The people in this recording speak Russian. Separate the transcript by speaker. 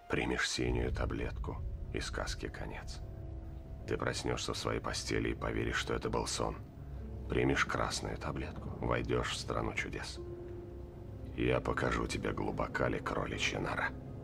Speaker 1: Примешь синюю таблетку, и сказке конец. Ты проснешься в своей постели и поверишь, что это был сон. Примешь красную таблетку, войдешь в страну чудес. Я покажу тебе, глубока ли кроличья нора.